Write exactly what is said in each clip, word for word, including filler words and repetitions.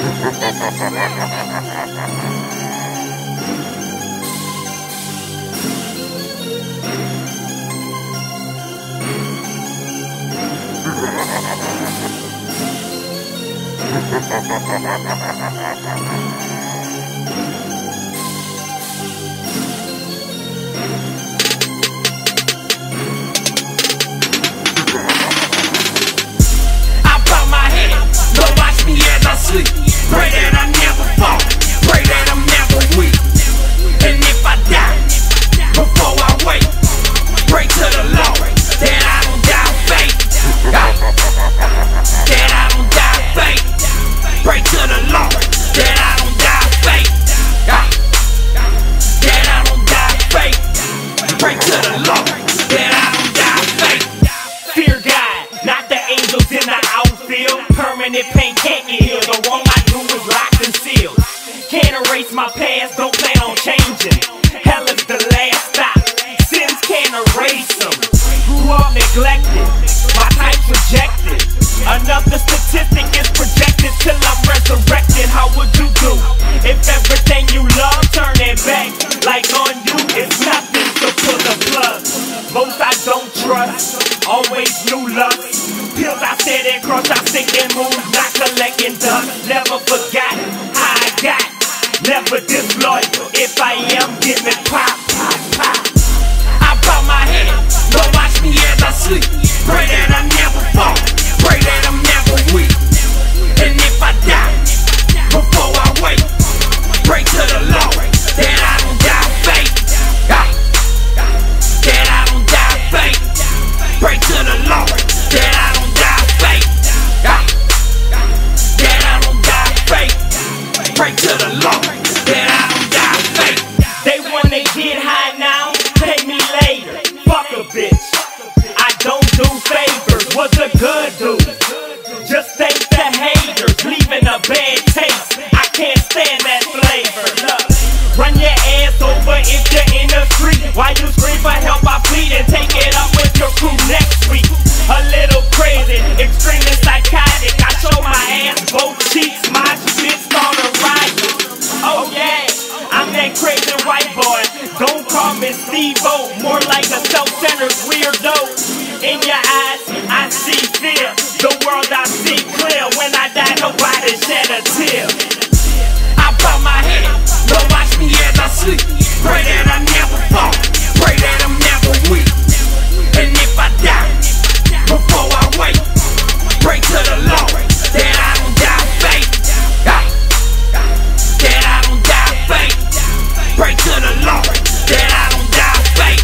Pray that I never fall, pray that I'm never weak. And if I die before I wake, pray to the Lord that I don't die fake. That I don't die fake. Pray to the Lord that I don't die fake. That I don't die fake. Pray to the Lord that I don't die fake. Fear God, not the angels in the outfield. Permanent pain can't get healed. The wrong I do is locked and sealed. Can't erase my past, don't plan on changing. Hell is the last stop, sins can't erase them. Grew up neglected, my type's rejected. Another statistic is projected till I'm resurrected. How would you do if everything you love turn it back? Like on you, it's nothing to pull the plug. Most I don't trust, always new lust. Pills I sit and cross, I stick and move, not collecting dust. Never forgot how I got, never disloyal. If I am, give it pop, pop, pop. I bow my head, Lord watch me as I sleep. Pray that I never fall, pray that I'm never weak. And if I die before I wake, pray to the Lord that I don't die fake. That I don't die fake. Pray to the Lord that I don't die fake. That I don't die fake. Pray to the Lord that I don't die fake. They wanna get high now, pay me later. Fuck a bitch, I don't do favors. What's a good dude? Just thank the haters, leaving a bad taste. I can't stand that flavor. Look, run your ass over if you're in the street. While you scream for help, I plead and take it up with your crew next week. A little crazy, extremely psychotic. I show my ass, both cheeks, my shit's on the right. Oh yeah, I'm that crazy white boy. Don't call me Steve-O, more like a self-centered weirdo. In your eyes, I see fear. The world I see clear. When I die, nobody shed a tear. I bow my head, Lord watch me as I sleep. Pray that I never fall, pray that I'm never weak. And if I die before I wake, pray to the Lord that I don't die fake. That I don't die fake. Pray to the Lord that I don't die fake.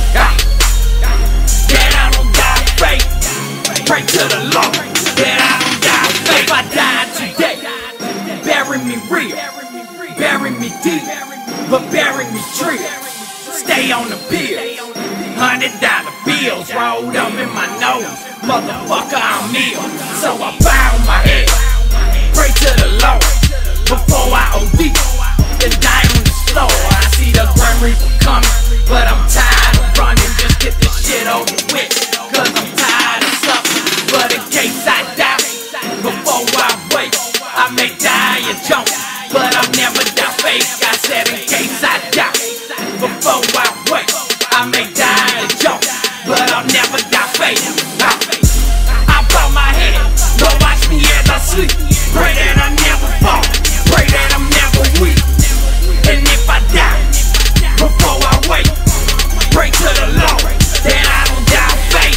That I don't die fake. Pray to the Lord that I don't die fake. If I die today, bury me real, bury me deep, but bury me true. Stay on the bill, hundred dollar bills rolled up in my nose. Motherfucker, I'm ill, so I bow my head, pray to the Lord before I O D and die on the floor. I see the Grim Reaper coming, but I'm tired of running. Just get this shit over with, cause I'm tired of suffering. But in case I die before I wake, I may die a jump, but I'll never die fake. I said in case I die before I wake, I may die a jump, but I'll never die fake. I bow my head, Lord watch me as I sleep. Pray that I never fall, pray that I'm never weak. And if I die before I wake, pray to the Lord that I don't die fake.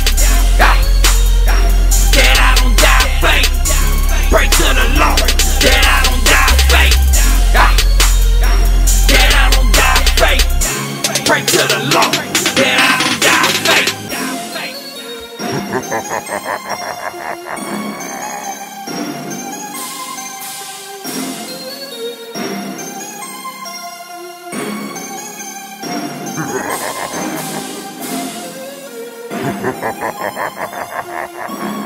That I don't die fake. Pray to the Lord that I don't die fake. That I don't die fake. Pray to the Lord that I don't die fake. Ha ha ha ha ha ha ha ha.